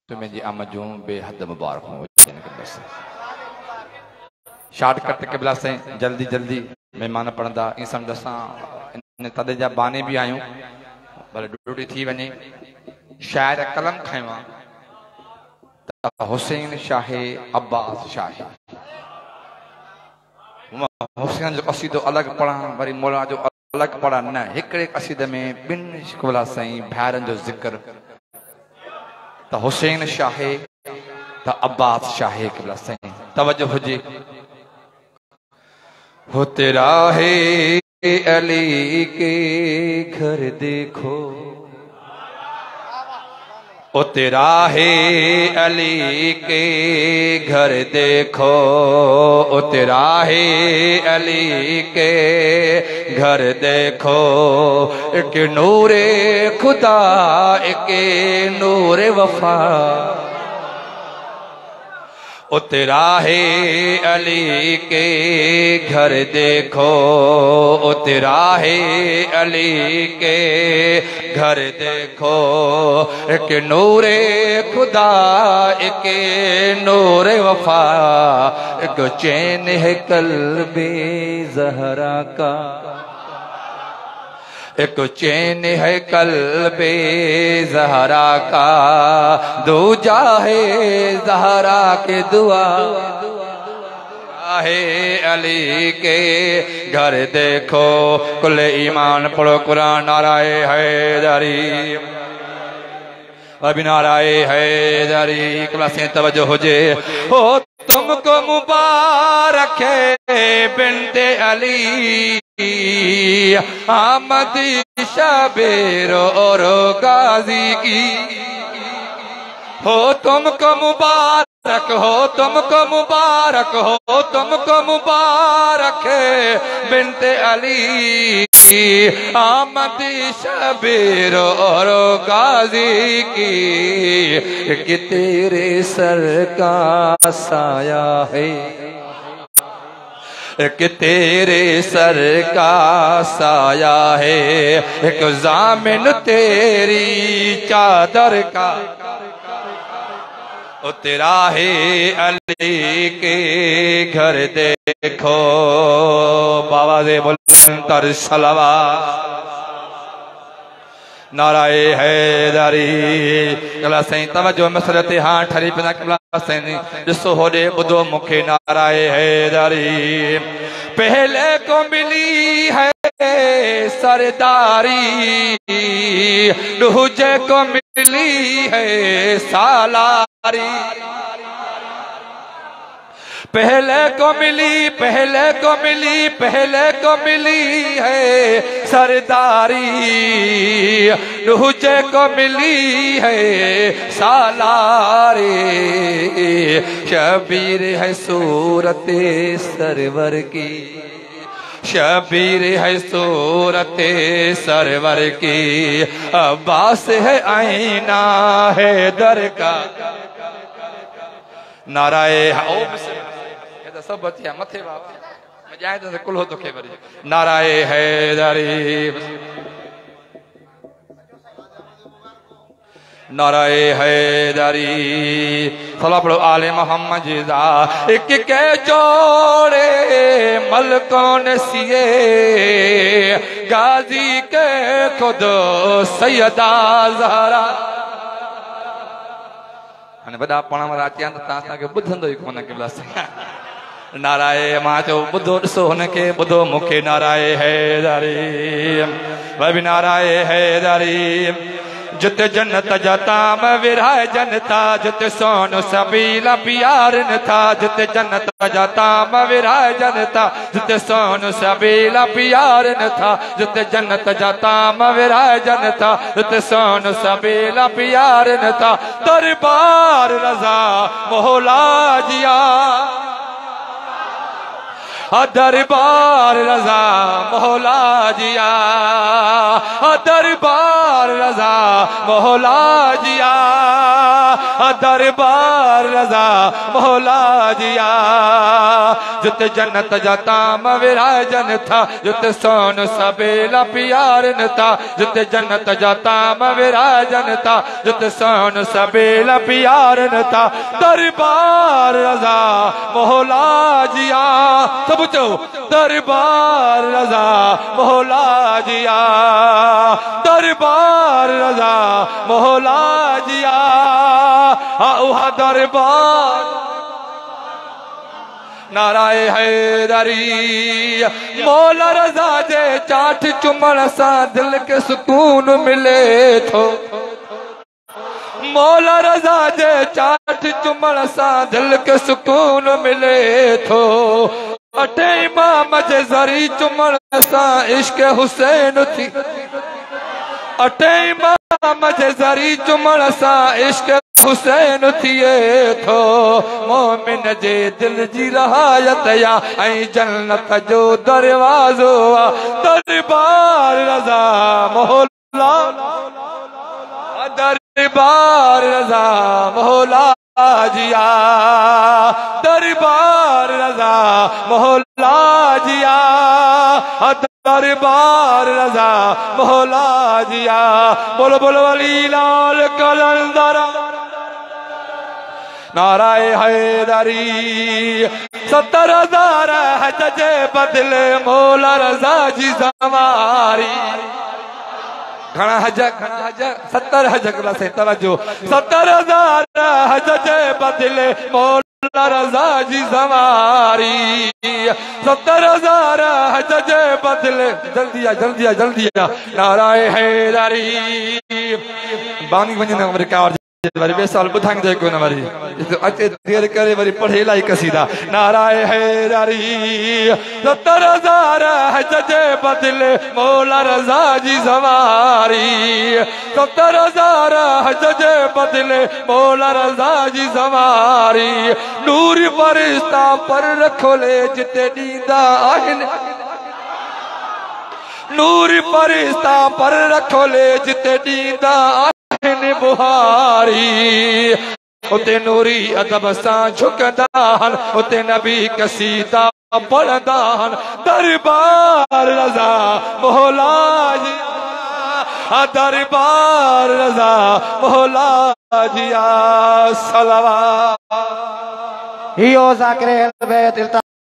तुम्हें जी आमदूं बेहद मुबारक हो। शॉर्टकट किबला से जल्दी जल्दी मेहमान पढ़ंदा इन समझ असां तदे जा बाने भी आयूं भले ड्यूटी थी वञे। शायर कलम खयो हुसैन शाहे अब्बास शाहे हुसैन जो कसीदो अलग पढ़ा वरी मौला जो अलग पढ़ा न हिकड़े कसीदे में बिन किबला साईं भाइरनि जो जिक्र त हुसैन शाहे त अब्बास शाहे किबला साईं तवज्जो हुजे। हो तेरा है अली के घर देखो ओ तेरा है अली के घर देखो ओ तेरा है अली के घर देखो एक नूरे खुदा एक नूरे वफा ओ तेरा है अली के घर देखो ओ तेरा है अली के घर देखो एक नूरे खुदा एक नूरे वफा एक चैन है कल्बे ज़हरा का एक चैन है कल्बे ज़हरा का दूजा है ज़हरा के दुआ है अली के घर देखो। कुल ईमान पढ़ो कुरान नाराए हैदरी अभी नाराए हैदरी क्लासें तवज्जो हो जे। हो तुमको मुबारक है बिन्ते अली आमद शबेरो और गाजी की। हो तुमको मुबारक हो तुमको मुबारक हो तुमको मुबारक बिन्ते अली आमद शबेरो और गाजी की कि तेरे सर का साया है कि तेरे सर का साया है एक ज़ामिन तेरी चादर का ओ तेरा है अली के घर देखो बाबा दे बुलंद सलवा नाराए हैदरी कला साईं तवज्जो मसरत हां ठरी पिना कला साईं ॾिसो होॾे ॿुधो मूंखे नाराए हैदरी पहले को मिली है सरदारी दूजे को मिली है सालारी पहले को मिली पहले को मिली पहले को मिली है सरदारी दूजे को मिली है सालारी शबीर है सूरत सरवर की शबीर है सूरत सरवर की अब्बास है आईना है दर का नाराए सब बचिया मथे बाप मैं जाए तो कुल हो तो के बरी नाराए हैदरी नाराए हैदरी सला पढ़ो आले मोहम्मद जिदा एक के जोड़े मलकों ने सिए गाजी के खुद सैयदा ज़हरा अने वॾा पाण वारा अचिया त तव्हां असांखे ॿुधंदो ई कोन किबला साईं नाराए मां चयो ॿुधो ॾिसो हुनखे ॿुधो मूंखे नाराए हैदरी भाई नाराए हैदरी जिते जन्नत जा ताम विराजन था जिते सोन सबीला प्यारन था जिते जन्नत जा ताम विराजन था जिते सोन सबीला प्यारन था जिते जन्नत जा ताम विराजन था जिते सोन सबीला प्यारन था दरबार रजा मौला जिया दरबार रजा मौला जिया दरबार रजा मौला जिया दरबार रजा मौला जिया जुत जन्नत जाता मविराजन था जुत सोन सबेला प्यारन था जुत जन्नत जाता मविराजन था जुत सोन सबेला प्यारन था दरबार रजा मौला जिया सब चो दरबार रजा मौला जिया दरबार रजा मौला जिया उहा दरबार नाराए हैदरी मौला रजा जे चाठ चुमण सा दिल के सुकून मिले थो मौला रजा जे चाठ चुमण सा दिल के सुकून मिले थो अठे इमाम जे ज़री चुमण सा इश्क हुसैन थी अठे इमाम जे ज़री चुमण सा इश्क हुसैन थिए थो मोमिन जे दिल जी रहायत या ऐं जन्नत जो दरवाज़ो दरबार रज़ा मौला दरबार रज़ा मौला जिया दरबार रज़ा मौला जिया दरबार रज़ा मौला जिया बोलो बोलो वली लाल कलंदर नाराए हैदरी 70,000 हज जे बदले मौला रज़ा जी सवारी घना हज 70 हज कला से तवज्जो 70,000 हज जे बदले मौला रज़ा जी सवारी 70,000 हज जे बदले जल्दी आ नाराए हैदरी बानी वञण वरी का वरी बे साल बुधांग जे को न वरी अचे देर करे वरी पढ़े लाई कसीदा नाराए हैदरी 70,000 हज जे बदले मौला रज़ा जी सवारी 70,000 हज जे बदले मौला रज़ा जी सवारी नूर फरिश्ता पर रखोले जिते दीदा आहिन नूर फरिश्ता पर रखोले जिते दीदा बुहारी उते नूरी अदब सां झुकदान उते नबी कसीदा पढ़दान दरबार रज़ा मौला जिया दरबार रज़ा मौला जिया सलवा यो ज़ाकिर बैत